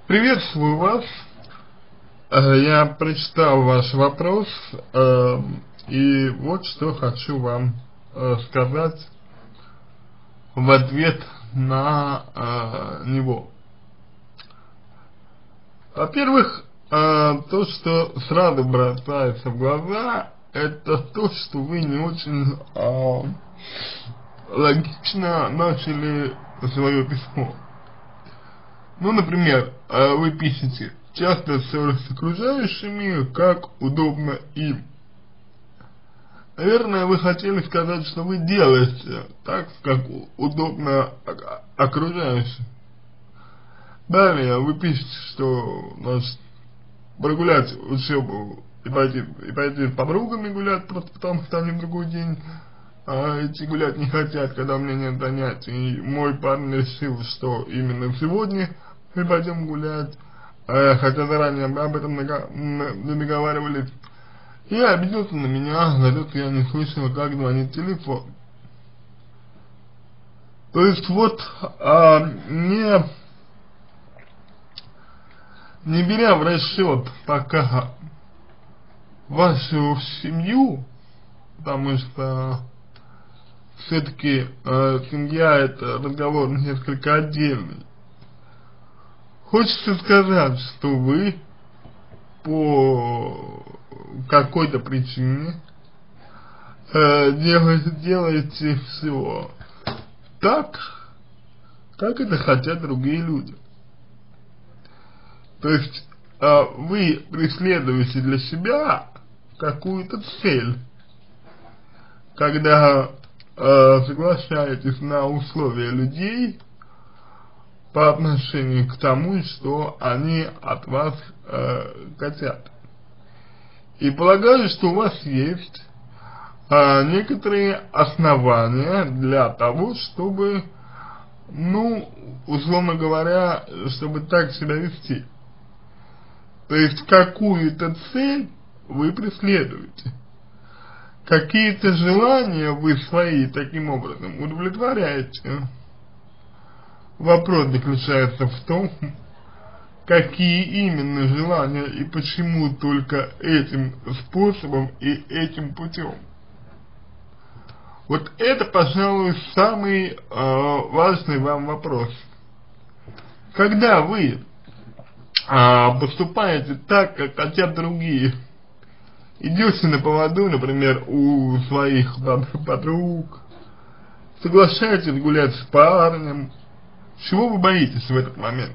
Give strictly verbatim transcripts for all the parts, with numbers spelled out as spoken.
Приветствую вас. Э, Я прочитал ваш вопрос, э, и вот что хочу вам э, сказать в ответ на э, него. Во-первых, э, то, что сразу бросается в глаза, это то, что вы не очень э, логично начали свое письмо. Ну, например, э, вы пишете: часто ссоры с окружающими, как удобно им. Наверное, вы хотели сказать, что вы делаете так, как удобно окружающим. Далее вы пишете, что, значит, прогулять учебу и пойти, и пойти с подругами гулять, просто потому что они в другой день а, идти гулять не хотят, когда у меня нет занятий. И мой парень решил, что именно сегодня мы пойдем гулять, а, хотя заранее мы об этом договаривались. И обиделся на меня за то, что я не слышал, как звонит телефон. То есть вот, а, не, не беря в расчет пока вашу семью, потому что все-таки э, семья — это разговор несколько отдельный, хочется сказать, что вы по какой-то причине э, делаете, делаете все так, как это хотят другие люди. То есть э, вы преследуете для себя какую-то цель, когда э, соглашаетесь на условия людей по отношению к тому, что они от вас э, хотят. И полагаю, что у вас есть э, некоторые основания для того, чтобы, ну, условно говоря, чтобы так себя вести. То есть какую-то цель вы преследуете, какие-то желания вы свои таким образом удовлетворяете. Вопрос заключается в том, какие именно желания и почему только этим способом и этим путем. Вот это, пожалуй, самый э, важный вам вопрос. Когда вы э, поступаете так, как хотят другие, идете на поводу, например, у своих подруг, соглашаетесь гулять с парнем, чего вы боитесь в этот момент?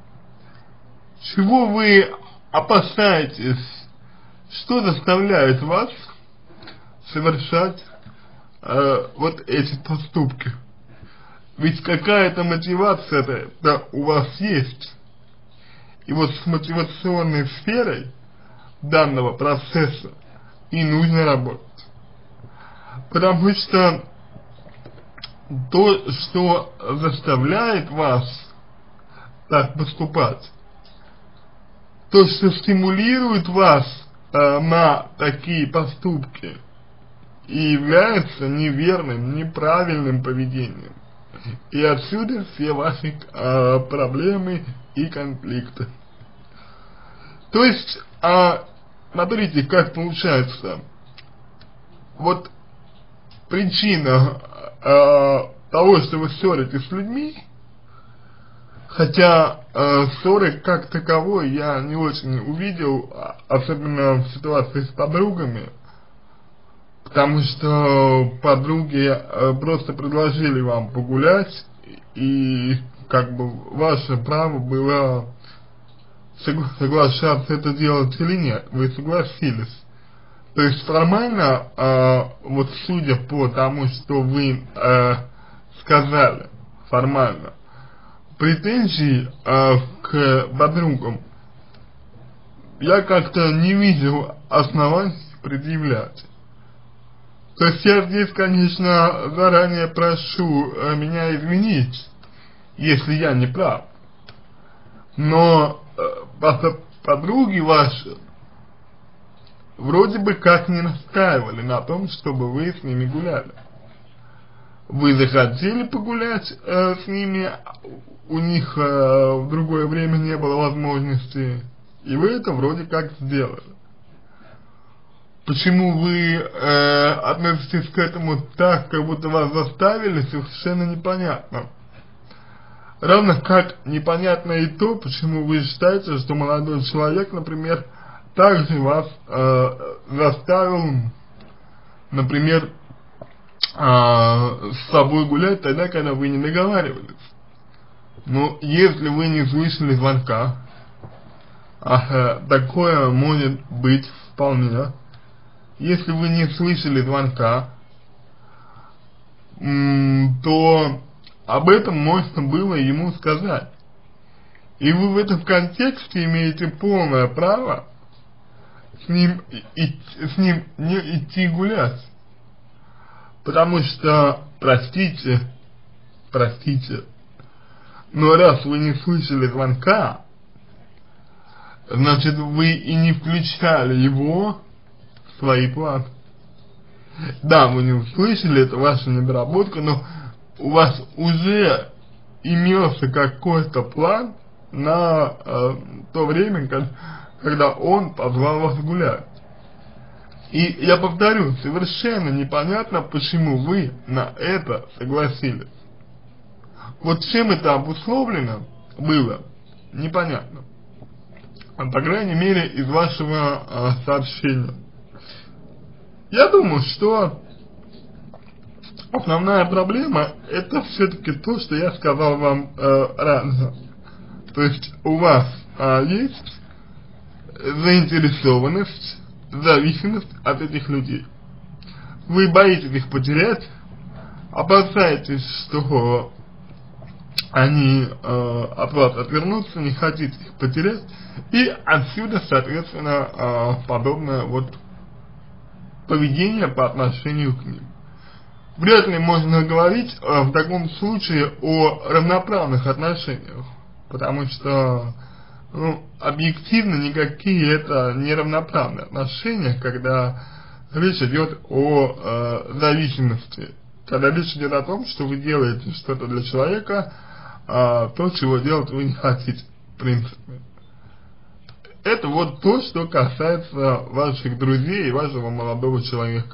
Чего вы опасаетесь? Что заставляет вас совершать э, вот эти поступки? Ведь какая-то мотивация-то у вас есть. И вот с мотивационной сферой данного процесса и нужно работать. Потому что то, что заставляет вас так поступать, то, что стимулирует вас э, на такие поступки, и является неверным, неправильным поведением. И отсюда все ваши э, проблемы и конфликты. То есть, э, смотрите, как получается. Вот причина э, того, что вы ссоритесь с людьми, хотя э, ссоры как таковой я не очень увидел, особенно в ситуации с подругами, потому что подруги э, просто предложили вам погулять, и как бы ваше право было согла соглашаться это делать или нет, вы согласились. То есть формально, э, вот судя по тому, что вы э, сказали, формально, претензий э, к подругам я как-то не видел оснований предъявлять. То есть я здесь, конечно, заранее прошу э, меня извинить, если я не прав. Но э, подруги ваши вроде бы как не настаивали на том, чтобы вы с ними гуляли. Вы захотели погулять э, с ними, у них э, в другое время не было возможности возможности, и вы это вроде как сделали. Почему вы э, относитесь к этому так, как будто вас заставили, совершенно непонятно. Равно как непонятно и то, почему вы считаете, что молодой человек, например, также вас э, заставил, например, э, с собой гулять тогда, когда вы не договаривались. Но если вы не слышали звонка, а, такое может быть вполне. Если вы не слышали звонка, то об этом можно было ему сказать. И вы в этом контексте имеете полное право с ним, и, с ним не идти гулять. Потому что, простите, простите, но раз вы не слышали звонка, значит, вы и не включали его в свои планы. Да, вы не услышали, это ваша недоработка, но у вас уже имелся какой-то план на э, то время, как, когда он позвал вас гулять. И я повторю, совершенно непонятно, почему вы на это согласились. Вот чем это обусловлено было, непонятно. По крайней мере, из вашего э, сообщения. Я думаю, что основная проблема — это все-таки то, что я сказал вам э, ранее. То есть у вас э, есть заинтересованность, зависимость от этих людей. Вы боитесь их потерять, опасаетесь, что они э, от вас отвернутся, не хотите их потерять, и отсюда, соответственно, э, подобное вот поведение по отношению к ним. Вряд ли можно говорить э, в таком случае о равноправных отношениях, потому что, ну, объективно никакие это не равноправные отношения, когда речь идет о э, зависимости, когда речь идет о том, что вы делаете что-то для человека, э, то, чего делать вы не хотите, в принципе. Это вот то, что касается ваших друзей и вашего молодого человека.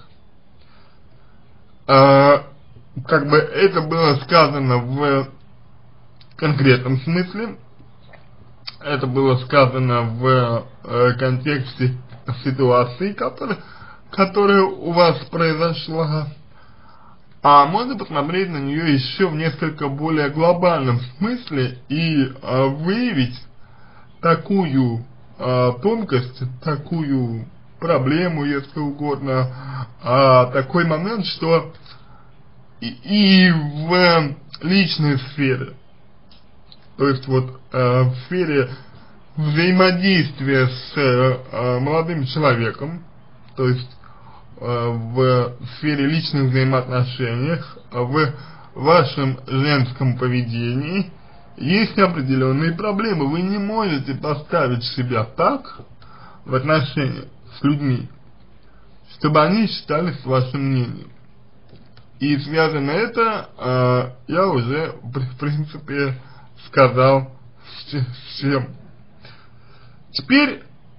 Э, как бы это было сказано в конкретном смысле, это было сказано в э, контексте ситуации, которая, которая у вас произошла, а можно посмотреть на нее еще в несколько более глобальном смысле и э, выявить такую э, тонкость, такую проблему, если угодно, э, такой момент, что и, и в личной сфере, то есть вот э, в сфере взаимодействия с э, молодым человеком, то есть э, в сфере личных взаимоотношений, в вашем женском поведении есть определенные проблемы. Вы не можете поставить себя так в отношениях с людьми, чтобы они считались вашим мнением. И связано это, э, я уже в принципе сказал с, с чем. Теперь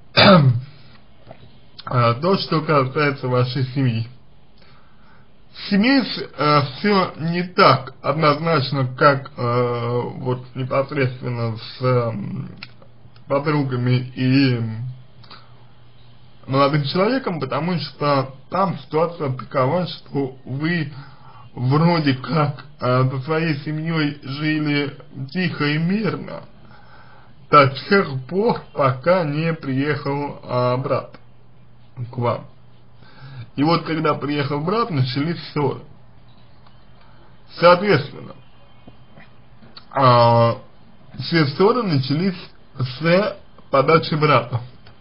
то, что касается вашей семьи. В семье э, все не так однозначно, как э, вот непосредственно с э, подругами и молодым человеком, потому что там ситуация такова, что вы вроде как э, со своей семьей жили тихо и мирно до тех пор, пока не приехал э, брат к вам. И вот когда приехал брат, начались ссоры. Соответственно, э, все ссоры начались с подачи брата.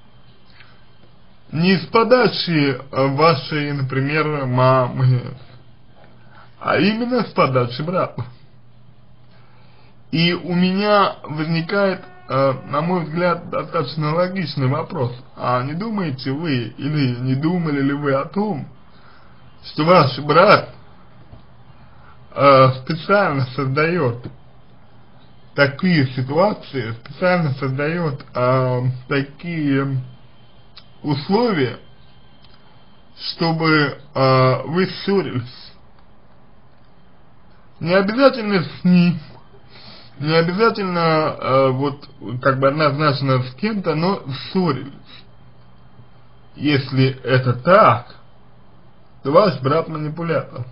Не с подачи вашей, например, мамы, а именно с подачи брата. И у меня возникает, э, на мой взгляд, достаточно логичный вопрос. А не думаете вы, или не думали ли вы о том, что ваш брат э, специально создает такие ситуации специально создает э, такие условия, чтобы э, вы ссорились. Не обязательно с ним, не обязательно э, вот как бы однозначно с кем-то, но ссорились. Если это так, то ваш брат манипулятор.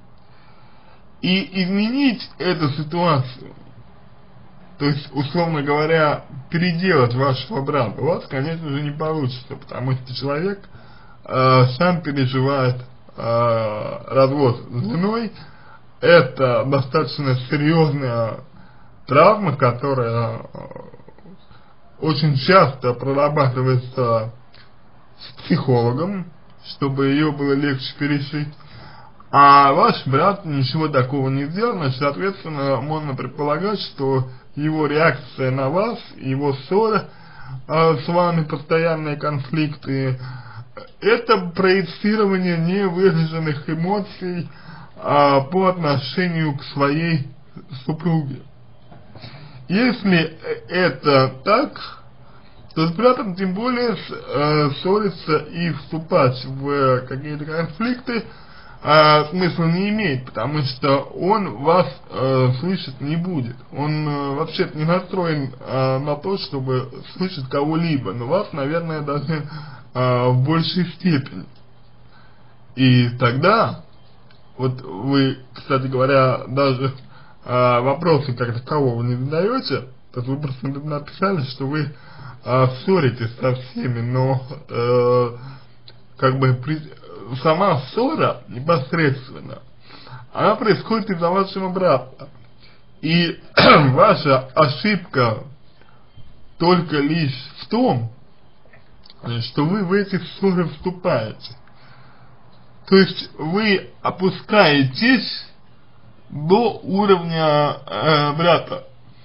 И изменить эту ситуацию, то есть, условно говоря, переделать вашего брата, у вас, конечно же, не получится, потому что человек э, сам переживает э, развод с женой. Это достаточно серьезная травма, которая э, очень часто прорабатывается с психологом, чтобы ее было легче пережить. А ваш брат ничего такого не сделал, значит, соответственно, можно предполагать, что его реакция на вас, его ссора э, с вами, постоянные конфликты, это проецирование невыраженных эмоций э, по отношению к своей супруге. Если это так, то с братом тем более э, ссориться и вступать в какие-то конфликты А, смысла не имеет, потому что он вас э, слышать не будет. Он э, вообще-то не настроен э, на то, чтобы слышать кого-либо, но вас, наверное, даже э, в большей степени. И тогда, вот вы, кстати говоря, даже э, вопросы как такового не задаете, то вы просто написали, что вы э, ссоритесь со всеми, но э, как бы при сама ссора непосредственно, она происходит из-за вашего брата. И ваша ошибка только лишь в том, что вы в эти ссоры вступаете. То есть вы опускаетесь до уровня э, брата.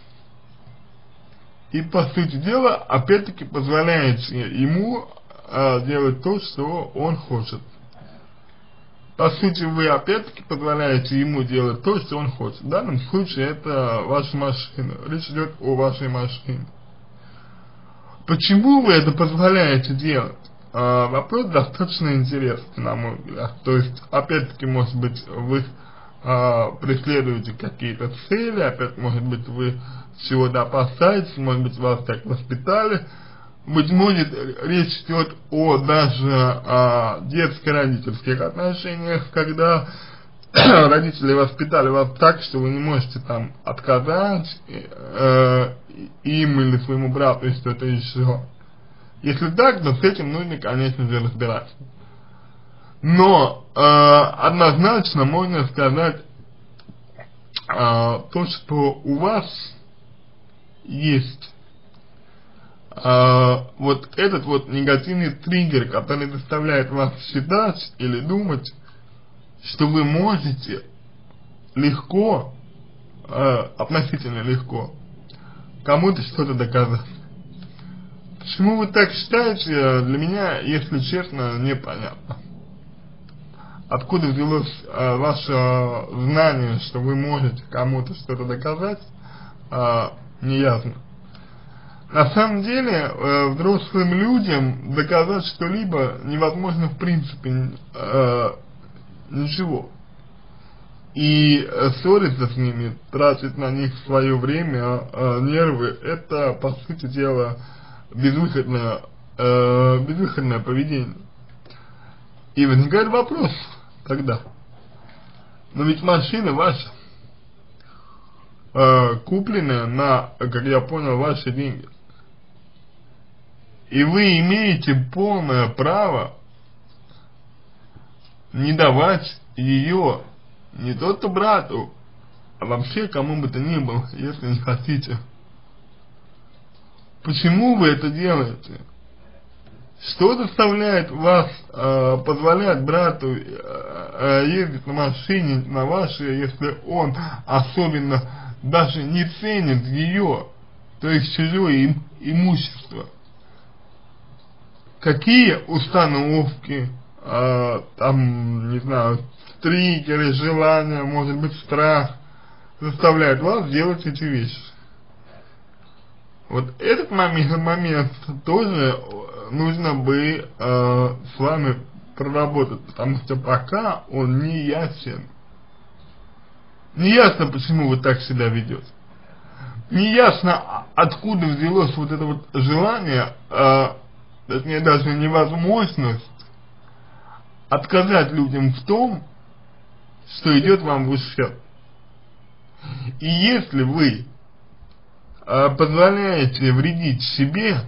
И по сути дела, опять-таки, позволяете ему э, делать то, что он хочет. По сути, вы опять-таки позволяете ему делать то, что он хочет. В данном случае это ваша машина. Речь идет о вашей машине. Почему вы это позволяете делать? А, вопрос достаточно интересный, на мой взгляд. То есть, опять-таки, может быть, вы а, преследуете какие-то цели, опять, может быть, вы чего-то опасаетесь, может быть, вас так воспитали. Быть может, речь идет о даже о детско-родительских отношениях, когда родители воспитали вас так, что вы не можете там отказать э, им или своему брату, и что-то еще. Если так, то с этим нужно, конечно же, разбираться. Но э, однозначно можно сказать э, то, что у вас есть Uh, вот этот вот негативный триггер, который заставляет вас считать или думать, что вы можете легко, uh, относительно легко, кому-то что-то доказать. Почему вы так считаете, для меня, если честно, непонятно. Откуда взялось uh, ваше знание, что вы можете кому-то что-то доказать, uh, неясно. На самом деле, э, взрослым людям доказать что-либо невозможно в принципе э, ничего. И э, ссориться с ними, тратить на них свое время, э, нервы, это, по сути дела, безвыходное, э, безвыходное поведение. И возникает вопрос тогда, но ведь машина ваша, э, купленная на, как я понял, ваши деньги. И вы имеете полное право не давать ее не только брату, а вообще кому бы то ни было, если не хотите. Почему вы это делаете? Что заставляет вас э, позволять брату э, ездить на машине на вашей, если он особенно даже не ценит ее, то есть чужое им, имущество? Какие установки, э, там, не знаю, триггеры, желания, может быть, страх заставляют вас делать эти вещи? Вот этот момент, момент тоже нужно бы э, с вами проработать, потому что пока он не ясен. Не ясно, почему вы так себя ведете. Не ясно, откуда взялось вот это вот желание, э, точнее даже невозможность отказать людям в том, что идет вам в ущерб. И если вы э, позволяете вредить себе,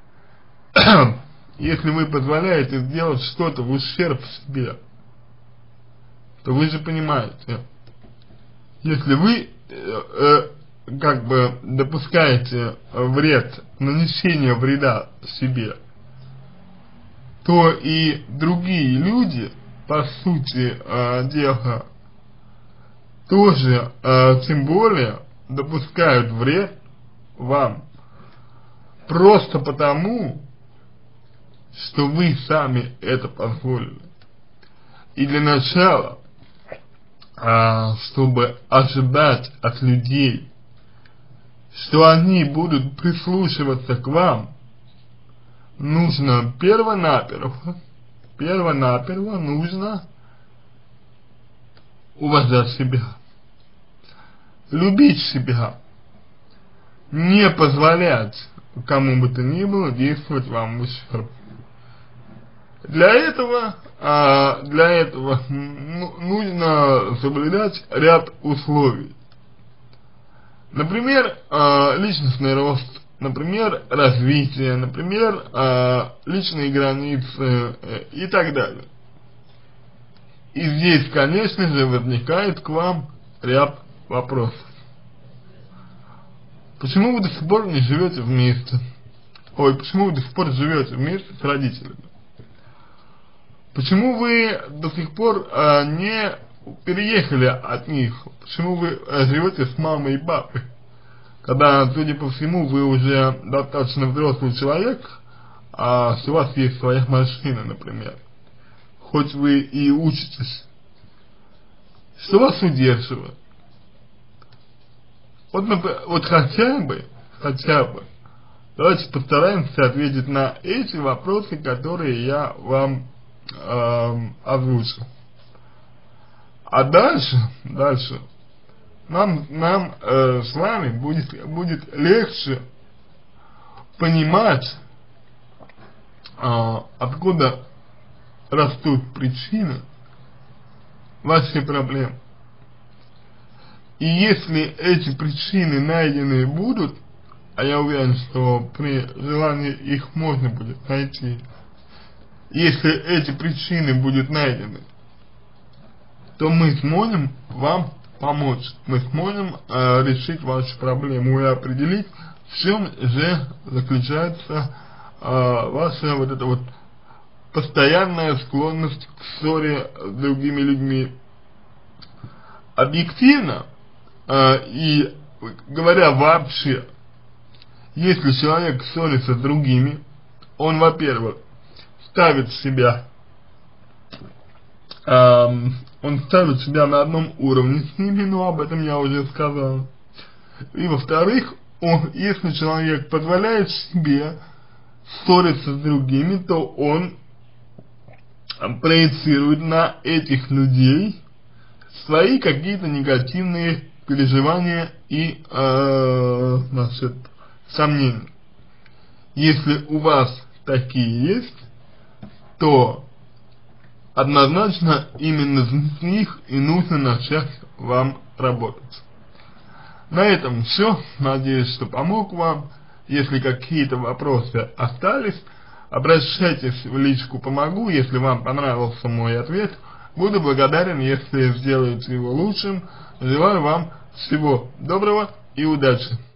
если вы позволяете сделать что-то в ущерб себе, то вы же понимаете, если вы э, э, как бы допускаете вред, нанесение вреда себе, то и другие люди, по сути э, дела, тоже, э, тем более, допускают вред вам. Просто потому, что вы сами это позволили. И для начала, э, чтобы ожидать от людей, что они будут прислушиваться к вам, нужно перво-наперво, перво-наперво нужно уважать себя, любить себя, не позволять кому бы то ни было действовать вам в ущерб. Для этого, а, для этого ну, нужно соблюдать ряд условий. Например, э, личностный рост, например, развитие, например, э, личные границы э, и так далее. И здесь, конечно же, возникает к вам ряд вопросов. Почему вы до сих пор не живете вместе? Ой, почему вы до сих пор живете вместе с родителями? Почему вы до сих пор э, не переехали от них? Почему вы э, живете с мамой и папой? Когда, судя по всему, вы уже достаточно взрослый человек, а у вас есть своя машина, например. Хоть вы и учитесь. Что вас удерживает? Вот, вот хотя бы, хотя бы, давайте постараемся ответить на эти вопросы, которые я вам э, озвучил. А дальше, дальше, нам, нам э, с вами будет, будет легче понимать, э, откуда растут причины вашей проблемы. И если эти причины найдены будут, а я уверен, что при желании их можно будет найти, если эти причины будут найдены, то мы сможем вам помочь, мы сможем э, решить вашу проблему и определить, в чем же заключается э, ваша вот эта вот постоянная склонность к ссоре с другими людьми. Объективно э, и говоря вообще, если человек ссорится с другими, он, во-первых, ставит себя эм, он ставит себя на одном уровне с ними, но об этом я уже сказал. И во-вторых, он, если человек позволяет себе ссориться с другими, то он проецирует на этих людей свои какие-то негативные переживания и э, значит, сомнения. Если у вас такие есть, то однозначно именно с них и нужно начать вам работать. На этом все. Надеюсь, что помог вам. Если какие-то вопросы остались, обращайтесь в личку «Помогу». Если вам понравился мой ответ, буду благодарен, если сделаете его лучшим. Желаю вам всего доброго и удачи.